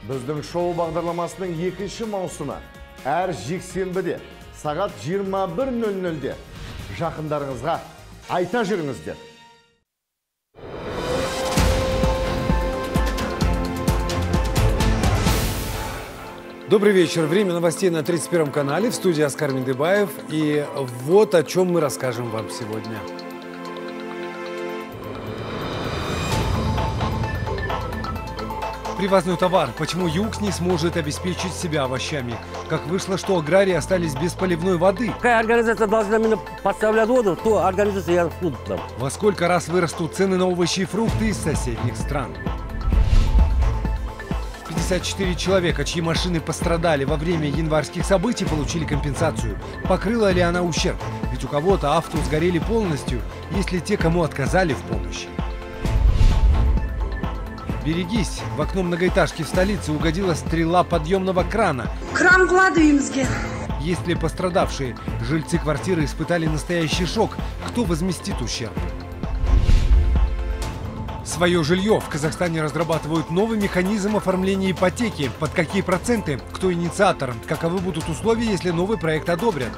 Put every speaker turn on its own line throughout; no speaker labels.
Біздің шоу бағдарламасының екінші маусымы әр жексенбіде сағат 21:00-де жақындарыңызға айта жүріңіздер.
Добрый вечер. Время новостей на 31 канале. В студии Оскар Мендыбаев. И вот о чем мы расскажем вам сегодня. Привозной товар. Почему ЮКС не сможет обеспечить себя овощами? Как вышло, что аграрии остались без поливной воды?
Какая организация должна мне поставлять воду, то организация я буду там.
Во сколько раз вырастут цены на овощи и фрукты из соседних стран? 54 человека, чьи машины пострадали во время январских событий, получили компенсацию. Покрыла ли она ущерб? Ведь у кого-то авто сгорели полностью, если те, кому отказали в помощи. Берегись! В окно многоэтажки в столице угодила стрела подъемного крана.
Кран гладуемский.
Если пострадавшие жильцы квартиры испытали настоящий шок, кто возместит ущерб? Свое жилье в Казахстане разрабатывают новый механизм оформления ипотеки. Под какие проценты? Кто инициатор? Каковы будут условия, если новый проект одобрят?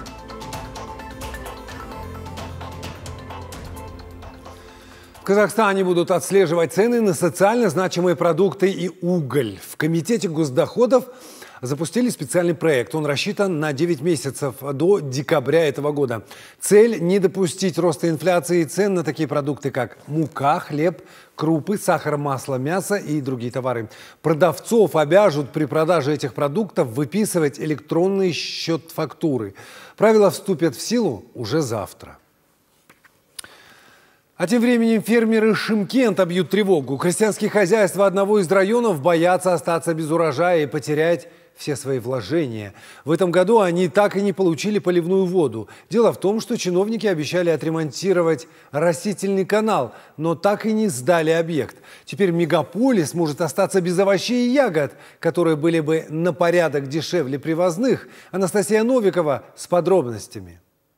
В Казахстане будут отслеживать цены на социально значимые продукты и уголь. В Комитете госдоходов запустили специальный проект. Он рассчитан на 9 месяцев до декабря этого года. Цель – не допустить роста инфляции цен на такие продукты, как мука, хлеб, крупы, сахар, масло, мясо и другие товары. Продавцов обяжут при продаже этих продуктов выписывать электронный счет фактуры. Правила вступят в силу уже завтра. А тем временем фермеры Шымкента бьют тревогу. Крестьянские хозяйства одного из районов боятся остаться без урожая и потерять все свои вложения. В этом году они так и не получили поливную воду. Дело в том, что чиновники обещали отремонтировать растительный канал, но так и не сдали объект. Теперь мегаполис может остаться без овощей и ягод, которые были бы на порядок дешевле привозных. Анастасия Новикова с подробностями.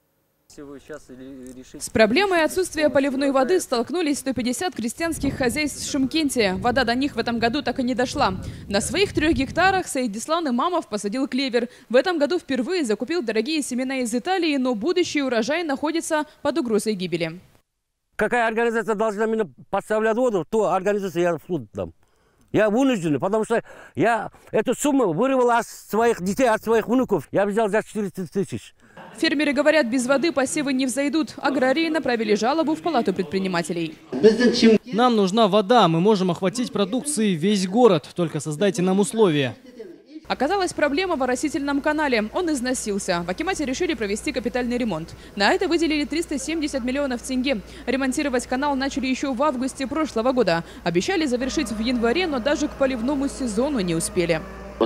С проблемой отсутствия поливной воды столкнулись 150 крестьянских хозяйств в Шымкенте. Вода до них в этом году так и не дошла. На своих 3 гектарах Саидислан Имамов посадил клевер. В этом году впервые закупил дорогие семена из Италии, но будущий урожай находится под угрозой гибели.
Какая организация должна мне поставлять воду, то организация я буду там. Я вынужден, потому что я эту сумму вырвал от своих детей, от своих внуков. Я взял за 400 тысяч.
Фермеры говорят, без воды посевы не взойдут. Аграрии направили жалобу в Палату предпринимателей.
Нам нужна вода, мы можем охватить продукцией весь город, только создайте нам условия.
Оказалась проблема в оросительном канале. Он износился. В акимате решили провести капитальный ремонт. На это выделили 370 миллионов тенге. Ремонтировать канал начали еще в августе прошлого года. Обещали завершить в январе, но даже к поливному сезону не успели.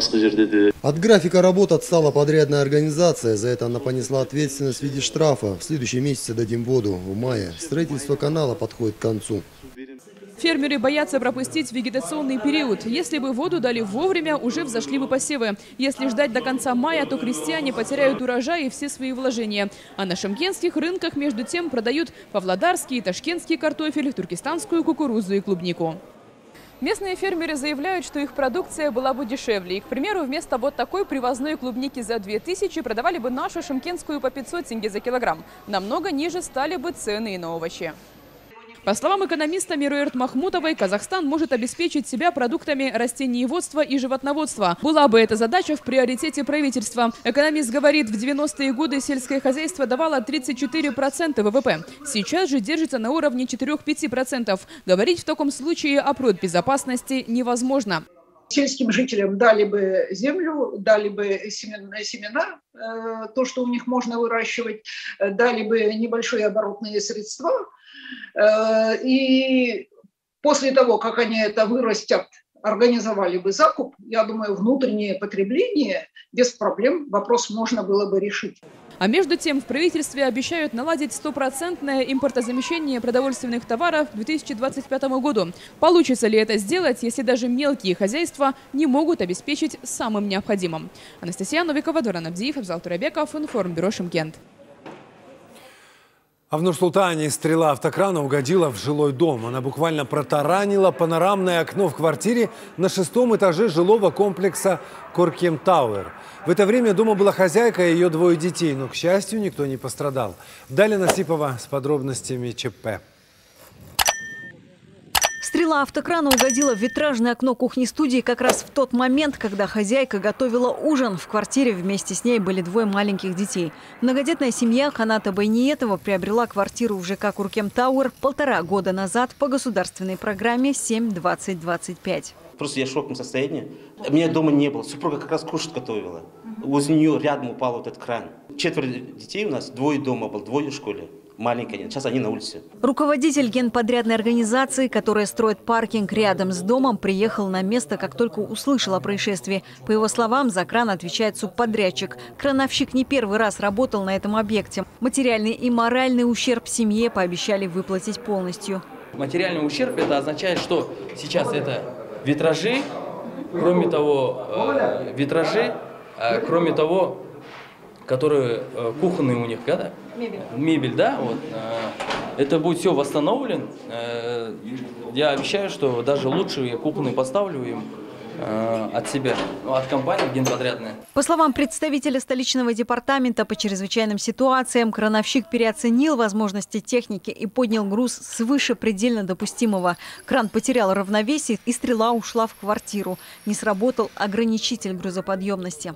От графика работ отстала подрядная организация. За это она понесла ответственность в виде штрафа. В следующем месяце дадим воду. В мае строительство канала подходит к концу.
Фермеры боятся пропустить вегетационный период. Если бы воду дали вовремя, уже взошли бы посевы. Если ждать до конца мая, то крестьяне потеряют урожай и все свои вложения. А на шымкентских рынках между тем продают павлодарский и ташкентский картофель, туркестанскую кукурузу и клубнику. Местные фермеры заявляют, что их продукция была бы дешевле. И, к примеру, вместо вот такой привозной клубники за 2000 продавали бы нашу шымкентскую по 500 тенге за килограмм. Намного ниже стали бы цены на овощи. По словам экономиста Мируэрт Махмутовой, Казахстан может обеспечить себя продуктами растениеводства и животноводства. Была бы эта задача в приоритете правительства. Экономист говорит, в 90-е годы сельское хозяйство давало 34% ВВП. Сейчас же держится на уровне 4-5%. Говорить в таком случае о продбезопасности невозможно.
Сельским жителям дали бы землю, дали бы семена, то, что у них можно выращивать, дали бы небольшие оборотные средства. И после того, как они это вырастят, организовали бы закуп, я думаю, внутреннее потребление без проблем вопрос можно было бы решить.
А между тем в правительстве обещают наладить 100% импортозамещение продовольственных товаров к 2025 году. Получится ли это сделать, если даже мелкие хозяйства не могут обеспечить самым необходимым? Анастасия Новикова, Доран Абдиев, Абзал Турабеков, Информбюро Шымкент.
А в Нур-Султане стрела автокрана угодила в жилой дом. Она буквально протаранила панорамное окно в квартире на 6-м этаже жилого комплекса Коркем Тауэр. В это время дома была хозяйка и ее 2 детей, но, к счастью, никто не пострадал. Далее Насипова с подробностями ЧП.
Стрела автокрана угодила в витражное окно кухни-студии как раз в тот момент, когда хозяйка готовила ужин. В квартире вместе с ней были 2 маленьких детей. Многодетная семья Ханата Байниетова приобрела квартиру в ЖК Коркем Тауэр 1,5 года назад по государственной программе 7-20-25.
Просто я в шоковом состоянии. Меня дома не было. Супруга как раз кушать готовила. Возле нее рядом упал вот этот кран. 4 детей у нас, 2 дома было, 2 в школе. Маленькая, сейчас они на улице.
Руководитель генподрядной организации, которая строит паркинг рядом с домом, приехал на место, как только услышал о происшествии. По его словам, за кран отвечает субподрядчик. Крановщик не первый раз работал на этом объекте. Материальный и моральный ущерб семье пообещали выплатить полностью.
Материальный ущерб – это означает, что сейчас это витражи, кроме того, которые кухонные у них, да? Мебель, да, вот. Это будет все восстановлено. Я обещаю, что даже лучше я кухонные поставлю им от себя, от компании генподрядная.
По словам представителя столичного департамента по чрезвычайным ситуациям, крановщик переоценил возможности техники и поднял груз свыше предельно допустимого. Кран потерял равновесие, и стрела ушла в квартиру. Не сработал ограничитель грузоподъемности.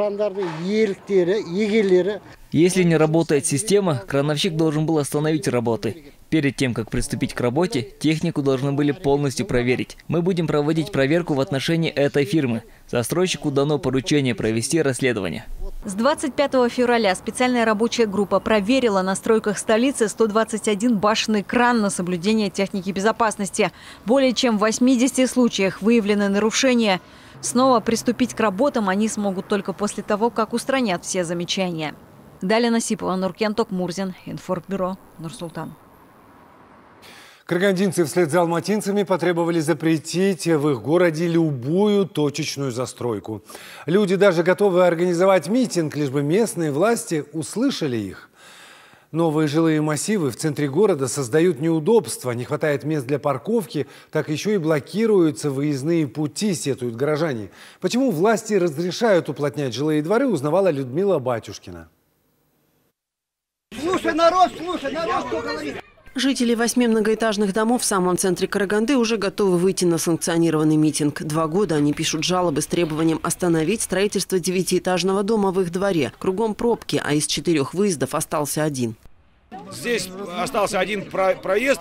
Если не работает система, крановщик должен был остановить работы. Перед тем, как приступить к работе, технику должны были полностью проверить. Мы будем проводить проверку в отношении этой фирмы. Застройщику дано поручение провести расследование.
С 25 февраля специальная рабочая группа проверила на стройках столицы 121 башенный кран на соблюдение техники безопасности. Более чем в 80 случаях выявлены нарушения. Снова приступить к работам они смогут только после того, как устранят все замечания. Далее Насипова, Нуркен Токмурзин, Информбюро, Нур-Султан.
Карагандинцы вслед за алматинцами потребовали запретить в их городе любую точечную застройку. Люди даже готовы организовать митинг, лишь бы местные власти услышали их. Новые жилые массивы в центре города создают неудобства. Не хватает мест для парковки, так еще и блокируются выездные пути, сетуют горожане. Почему власти разрешают уплотнять жилые дворы, узнавала Людмила Батюшкина.
Слушай, народ, что говорит.
Жители 8 многоэтажных домов в самом центре Караганды уже готовы выйти на санкционированный митинг. 2 года они пишут жалобы с требованием остановить строительство 9-этажного дома в их дворе. Кругом пробки, а из 4 выездов остался 1.
Здесь остался один проезд,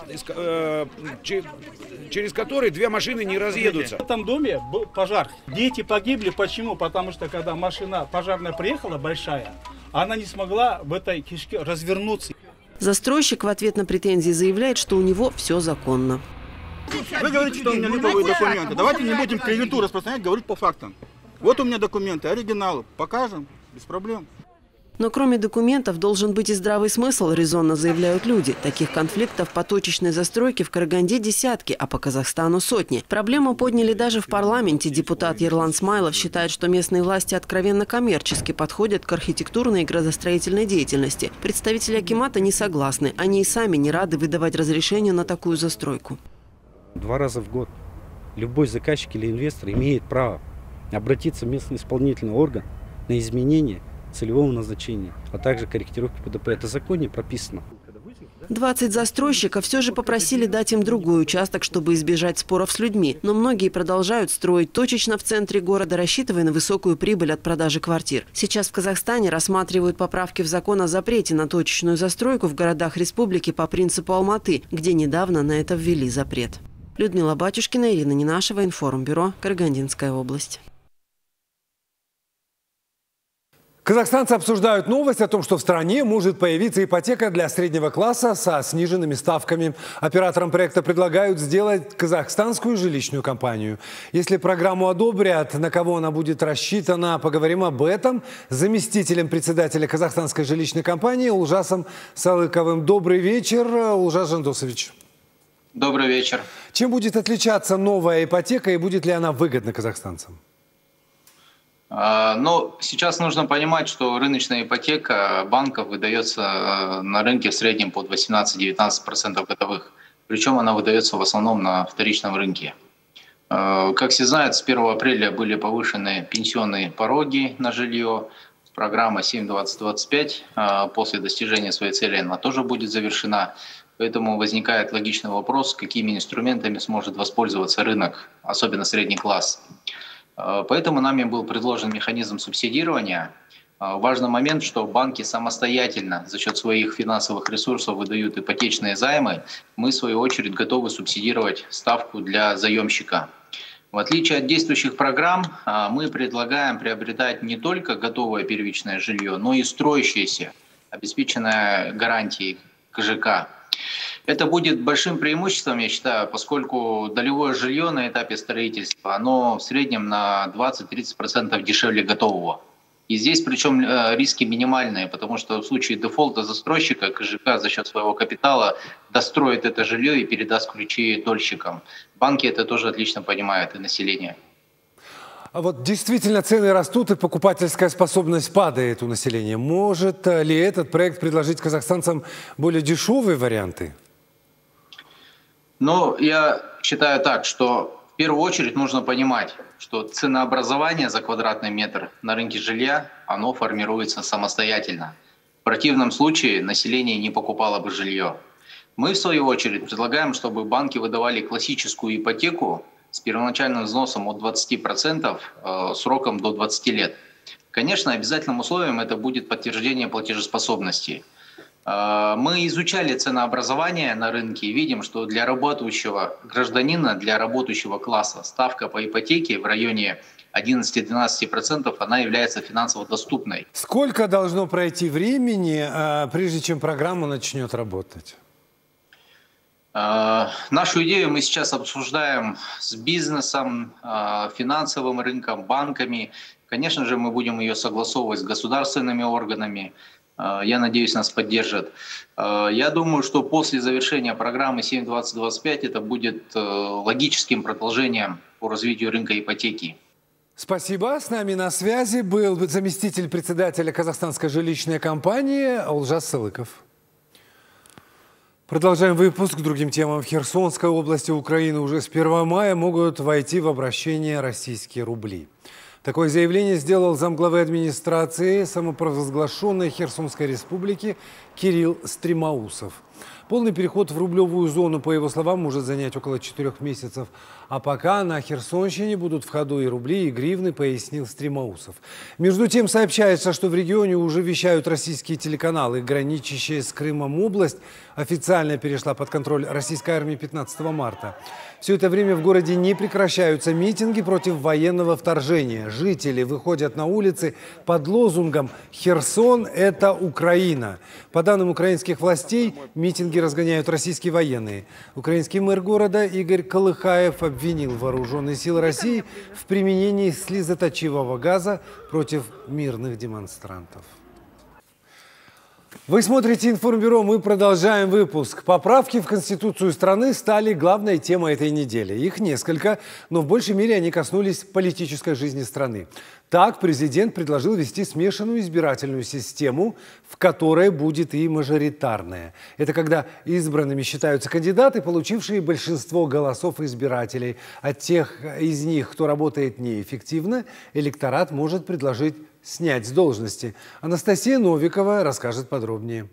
через который 2 машины не разъедутся.
В этом доме был пожар. Дети погибли. Почему? Потому что когда машина пожарная приехала, большая, она не смогла в этой кишке развернуться.
Застройщик в ответ на претензии заявляет, что у него все законно.
Вы говорите, что у меня липовые документы. Давайте не будем клевету распространять, говорить по фактам. Вот у меня документы, оригиналы. Покажем, без проблем.
Но кроме документов должен быть и здравый смысл, резонно заявляют люди. Таких конфликтов по точечной застройке в Караганде десятки, а по Казахстану сотни. Проблему подняли даже в парламенте. Депутат Ерлан Смайлов считает, что местные власти откровенно коммерчески подходят к архитектурной и градостроительной деятельности. Представители акимата не согласны. Они и сами не рады выдавать разрешение на такую застройку.
2 раза в год любой заказчик или инвестор имеет право обратиться в местный исполнительный орган на изменение целевого назначения, а также корректировки ПДП. Это в законе прописано.
20 застройщиков все же попросили дать им другой участок, чтобы избежать споров с людьми. Но многие продолжают строить точечно в центре города, рассчитывая на высокую прибыль от продажи квартир. Сейчас в Казахстане рассматривают поправки в закон о запрете на точечную застройку в городах республики по принципу Алматы, где недавно на это ввели запрет. Людмила Батюшкина, Ирина Нинашева, Информбюро, Карагандинская область.
Казахстанцы обсуждают новость о том, что в стране может появиться ипотека для среднего класса со сниженными ставками. Операторам проекта предлагают сделать казахстанскую жилищную компанию. Если программу одобрят, на кого она будет рассчитана, поговорим об этом с заместителем председателя казахстанской жилищной компании Улжасом Салыковым. Добрый вечер, Улжас Жандосович.
Добрый вечер.
Чем будет отличаться новая ипотека и будет ли она выгодна казахстанцам?
Но сейчас нужно понимать, что рыночная ипотека банков выдается на рынке в среднем под 18-19% годовых. Причем она выдается в основном на вторичном рынке. Как все знают, с 1 апреля были повышены пенсионные пороги на жилье. Программа 7-20-25 после достижения своей цели она тоже будет завершена. Поэтому возникает логичный вопрос, какими инструментами сможет воспользоваться рынок, особенно средний класс. Поэтому нами был предложен механизм субсидирования. Важный момент, что банки самостоятельно за счет своих финансовых ресурсов выдают ипотечные займы. Мы, в свою очередь, готовы субсидировать ставку для заемщика. В отличие от действующих программ, мы предлагаем приобретать не только готовое первичное жилье, но и строящееся, обеспеченное гарантией КЖК. Это будет большим преимуществом, я считаю, поскольку долевое жилье на этапе строительства, оно в среднем на 20-30% дешевле готового. И здесь причем риски минимальные, потому что в случае дефолта застройщика КЖК за счет своего капитала достроит это жилье и передаст ключи дольщикам. Банки это тоже отлично понимают, и население.
А вот действительно цены растут и покупательская способность падает у населения. Может ли этот проект предложить казахстанцам более дешевые варианты?
Ну, я считаю так, что в первую очередь нужно понимать, что ценообразование за квадратный метр на рынке жилья, оно формируется самостоятельно. В противном случае население не покупало бы жилье. Мы, в свою очередь, предлагаем, чтобы банки выдавали классическую ипотеку с первоначальным взносом от 20%, сроком до 20 лет. Конечно, обязательным условием это будет подтверждение платежеспособности. Мы изучали ценообразование на рынке и видим, что для работающего гражданина, для работающего класса ставка по ипотеке в районе 11-12% она является финансово доступной.
Сколько должно пройти времени, прежде чем программа начнет работать?
Нашу идею мы сейчас обсуждаем с бизнесом, финансовым рынком, банками. Конечно же, мы будем ее согласовывать с государственными органами. Я надеюсь, нас поддержат. Я думаю, что после завершения программы 7-20-25 это будет логическим продолжением по развитию рынка ипотеки.
Спасибо. С нами на связи был заместитель председателя Казахстанской жилищной компании Олжас Сылыков. Продолжаем выпуск к другим темам. В Херсонской области Украины уже с 1 мая могут войти в обращение российские рубли. Такое заявление сделал замглавы администрации самопровозглашенной Херсонской республики Кирилл Стремоусов. Полный переход в рублевую зону, по его словам, может занять около 4 месяцев. А пока на Херсонщине будут в ходу и рубли, и гривны, пояснил Стремоусов. Между тем сообщается, что в регионе уже вещают российские телеканалы. Граничащая с Крымом область официально перешла под контроль российской армии 15 марта. Все это время в городе не прекращаются митинги против военного вторжения. Жители выходят на улицы под лозунгом «Херсон – это Украина». По данным украинских властей, митинги разгоняют российские военные. Украинский мэр города Игорь Колыхаев обвинил вооруженные силы России в применении слезоточивого газа против мирных демонстрантов. Вы смотрите «Информбюро», мы продолжаем выпуск. Поправки в Конституцию страны стали главной темой этой недели. Их несколько, но в большей мере они коснулись политической жизни страны. Так, президент предложил ввести смешанную избирательную систему, в которой будет и мажоритарная. Это когда избранными считаются кандидаты, получившие большинство голосов избирателей. От тех из них, кто работает неэффективно, электорат может предложить снять с должности. Анастасия Новикова расскажет подробнее.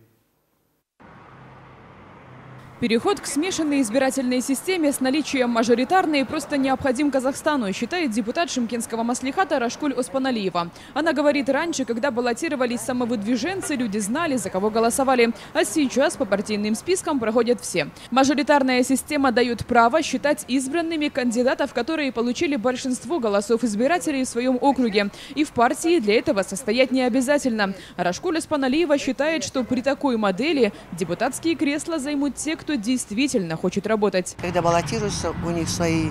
Переход к смешанной избирательной системе с наличием мажоритарной просто необходим Казахстану, считает депутат Шымкентского маслихата Рашкуль Оспаналиева. Она говорит, раньше, когда баллотировались самовыдвиженцы, люди знали, за кого голосовали. А сейчас по партийным спискам проходят все. Мажоритарная система дает право считать избранными кандидатов, которые получили большинство голосов избирателей в своем округе. И в партии для этого состоять не обязательно. Рашкуль Оспаналиева считает, что при такой модели депутатские кресла займут те, кто действительно хочет работать.
Когда баллотируются, у них свои,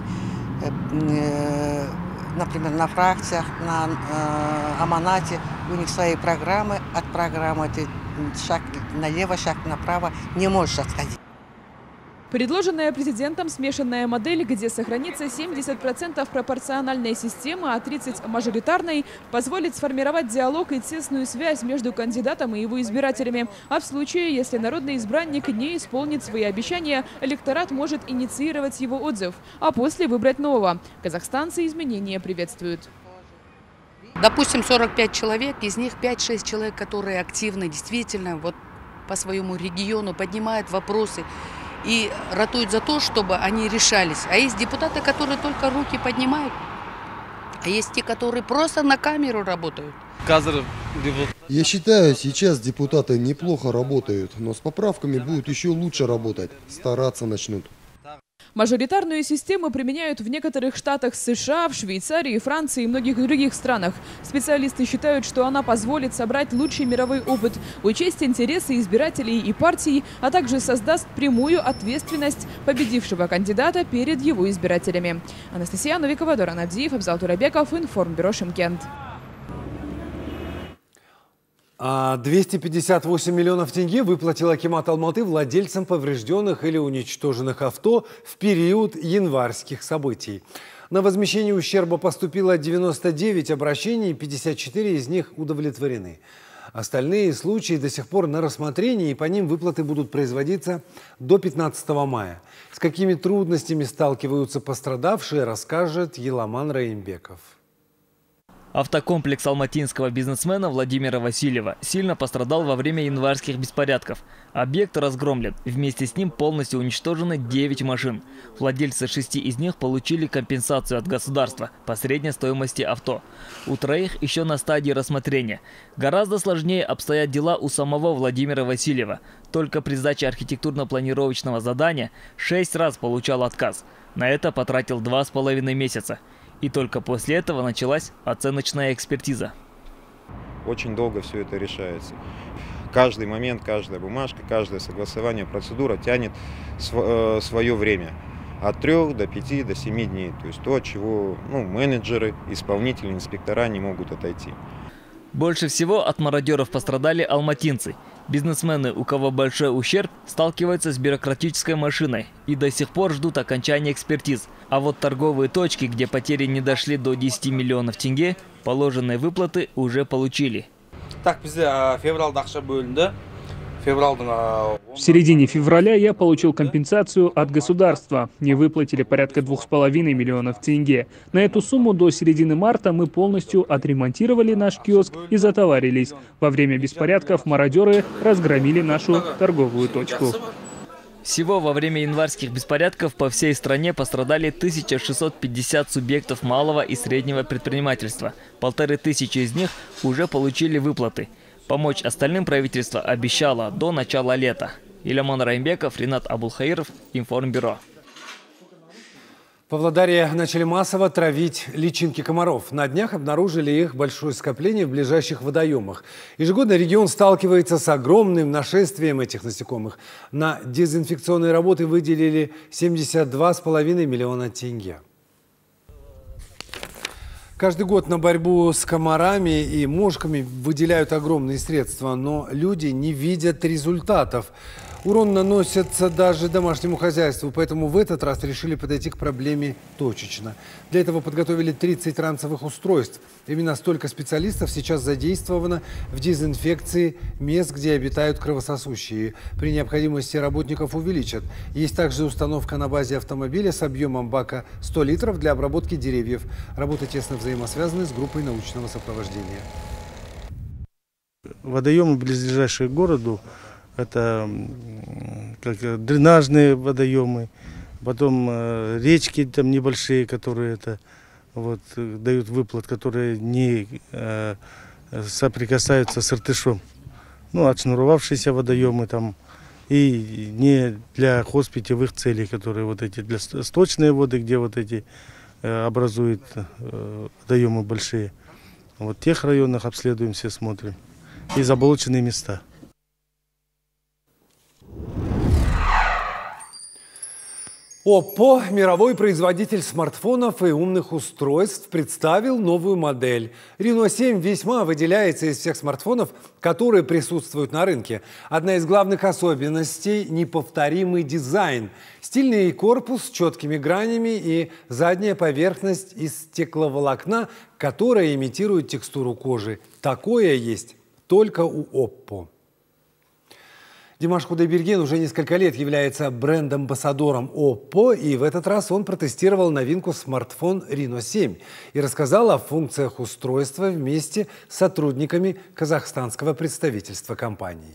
например, на фракциях, на аманате, у них свои программы. От программы ты шаг налево, шаг направо не можешь отходить.
Предложенная президентом смешанная модель, где сохранится 70% пропорциональной системы, а 30% мажоритарной, позволит сформировать диалог и тесную связь между кандидатом и его избирателями. А в случае, если народный избранник не исполнит свои обещания, электорат может инициировать его отзыв, а после выбрать нового. Казахстанцы изменения приветствуют.
Допустим, 45 человек, из них 5-6 человек, которые активны, действительно, вот по своему региону поднимают вопросы и ратуют за то, чтобы они решались. А есть депутаты, которые только руки поднимают, а есть те, которые просто на камеру работают.
Я считаю, сейчас депутаты неплохо работают, но с поправками будут еще лучше работать, стараться начнут.
Мажоритарную систему применяют в некоторых штатах США, в Швейцарии, Франции и многих других странах. Специалисты считают, что она позволит собрать лучший мировой опыт, учесть интересы избирателей и партий, а также создаст прямую ответственность победившего кандидата перед его избирателями. Анастасия Новикова, Доран Авдиев, Абзал Турабеков, Информбюро Шымкент.
258 миллионов тенге выплатил Акимат Алматы владельцам поврежденных или уничтоженных авто в период январских событий. На возмещение ущерба поступило 99 обращений, 54 из них удовлетворены. Остальные случаи до сих пор на рассмотрении, и по ним выплаты будут производиться до 15 мая. С какими трудностями сталкиваются пострадавшие, расскажет Еламан Раимбеков.
Автокомплекс алматинского бизнесмена Владимира Васильева сильно пострадал во время январских беспорядков. Объект разгромлен. Вместе с ним полностью уничтожены 9 машин. Владельцы 6 из них получили компенсацию от государства по средней стоимости авто. У 3 еще на стадии рассмотрения. Гораздо сложнее обстоят дела у самого Владимира Васильева. Только при сдаче архитектурно-планировочного задания 6 раз получал отказ. На это потратил 2,5 месяца. И только после этого началась оценочная экспертиза.
Очень долго все это решается. Каждый момент, каждая бумажка, каждое согласование, процедура тянет свое время. От 3 до 5 до 7 дней. То есть то, от чего менеджеры, исполнители, инспектора не могут отойти.
Больше всего от мародеров пострадали алматинцы. Бизнесмены, у кого большой ущерб, сталкиваются с бюрократической машиной и до сих пор ждут окончания экспертиз. А вот торговые точки, где потери не дошли до 10 миллионов тенге, положенные выплаты уже получили.
В середине февраля я получил компенсацию от государства. Мне выплатили порядка 2,5 миллионов тенге. На эту сумму до середины марта мы полностью отремонтировали наш киоск и затоварились. Во время беспорядков мародеры разгромили нашу торговую точку.
Всего во время январских беспорядков по всей стране пострадали 1650 субъектов малого и среднего предпринимательства. 1500 из них уже получили выплаты. Помочь остальным правительство обещало до начала лета. Еламан Раимбеков, Ринат Абулхаиров, Информбюро.
В Павлодаре начали массово травить личинки комаров. На днях обнаружили их большое скопление в ближайших водоемах. Ежегодно регион сталкивается с огромным нашествием этих насекомых. На дезинфекционные работы выделили 72,5 миллиона тенге. Каждый год на борьбу с комарами и мошками выделяют огромные средства, но люди не видят результатов. Урон наносится даже домашнему хозяйству, поэтому в этот раз решили подойти к проблеме точечно. Для этого подготовили 30 ранцевых устройств. Именно столько специалистов сейчас задействовано в дезинфекции мест, где обитают кровососущие. При необходимости работников увеличат. Есть также установка на базе автомобиля с объемом бака 100 литров для обработки деревьев. Работы тесно взаимосвязаны с группой научного сопровождения.
Водоемы, близлежащие к городу, это как дренажные водоемы, потом речки там небольшие, которые дают выплат, которые не соприкасаются с Иртышом. Отшнуровавшиеся водоемы там и не для хозпитевых целей, которые для сточные воды, где эти образуют водоемы большие. В тех районах обследуем, все смотрим. И заболоченные места.
Oppo, мировой производитель смартфонов и умных устройств, представил новую модель. Reno 7 весьма выделяется из всех смартфонов, которые присутствуют на рынке. Одна из главных особенностей – неповторимый дизайн. Стильный корпус с четкими гранями и задняя поверхность из стекловолокна, которая имитирует текстуру кожи. Такое есть только у Oppo. Димаш Кудайберген уже несколько лет является бренд-амбассадором Oppo, и в этот раз он протестировал новинку смартфон Reno 7 и рассказал о функциях устройства вместе с сотрудниками казахстанского представительства компании.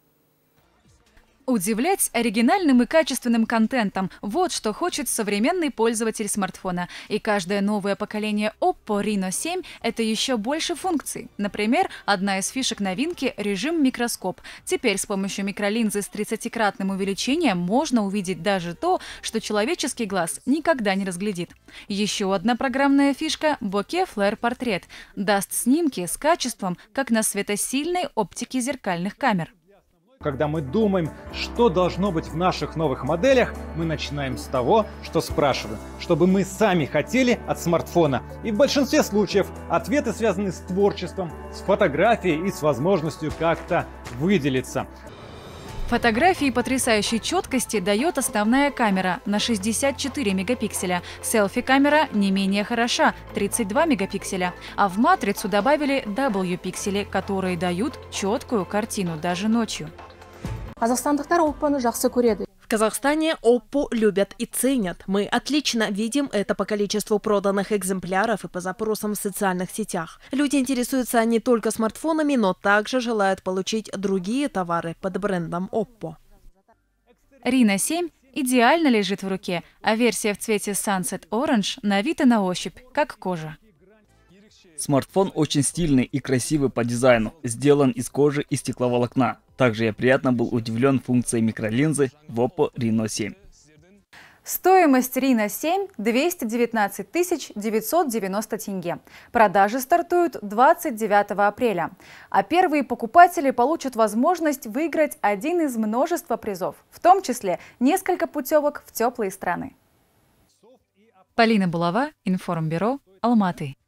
Удивлять оригинальным и качественным контентом – вот что хочет современный пользователь смартфона. И каждое новое поколение Oppo Reno 7 – это еще больше функций. Например, одна из фишек новинки – режим микроскоп. Теперь с помощью микролинзы с 30-кратным увеличением можно увидеть даже то, что человеческий глаз никогда не разглядит. Еще одна программная фишка – Bokeh Flare Portrait – даст снимки с качеством, как на светосильной оптике зеркальных камер.
Когда мы думаем, что должно быть в наших новых моделях, мы начинаем с того, что спрашиваем, что бы мы сами хотели от смартфона. И в большинстве случаев ответы связаны с творчеством, с фотографией и с возможностью как-то выделиться.
Фотографии потрясающей четкости дает основная камера на 64 мегапикселя. Селфи-камера не менее хороша – 32 мегапикселя. А в матрицу добавили W-пиксели, которые дают четкую картину даже ночью.
В Казахстане Oppo любят и ценят. Мы отлично видим это по количеству проданных экземпляров и по запросам в социальных сетях. Люди интересуются не только смартфонами, но также желают получить другие товары под брендом Oppo.
Reno 7 идеально лежит в руке, а версия в цвете Sunset Orange на вид и на ощупь, как кожа.
Смартфон очень стильный и красивый по дизайну, сделан из кожи и стекловолокна. Также я приятно был удивлен функцией микролинзы в Oppo Reno 7.
Стоимость Reno 7 – 219 990 тенге. Продажи стартуют 29 апреля. А первые покупатели получат возможность выиграть один из множества призов, в том числе несколько путевок в теплые страны. Полина Булава, Информбюро, Алматы.